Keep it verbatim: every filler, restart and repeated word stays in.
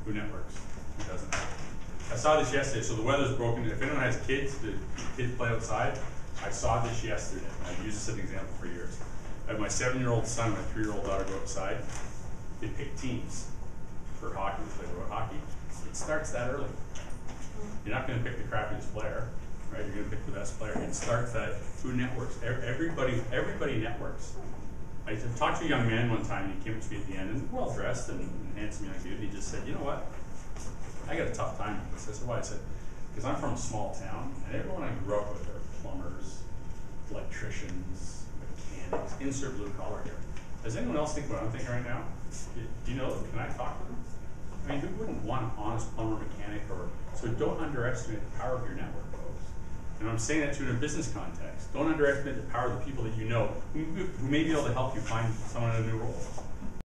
Who networks? Who doesn't? I saw this yesterday. So the weather's broken. If anyone has kids, the kids play outside. I saw this yesterday. I've used this as an example for years. I had my seven-year-old son and my three-year-old daughter go outside. They pick teams for hockey. They play road hockey. It starts that early. You're not going to pick the crappiest player, right? You're going to pick the best player. It starts that. Who networks? Everybody, everybody networks. I talked to a young man one time, and he came up to me at the end, and well dressed and, and handsome young dude. And he just said, "You know what? I got a tough time with this." I said, "Why?" I said, "Because I'm from a small town, and everyone I grew up with are plumbers, electricians, mechanics, insert blue collar here. Does anyone else think what I'm thinking right now? Do you know them? Can I talk to them? I mean, who wouldn't want an honest plumber, mechanic, or so? Don't underestimate the power of your network, folks. And I'm saying that to you in a business context. Don't underestimate the power of the people that you know who, who may be able to help you find someone in a new role."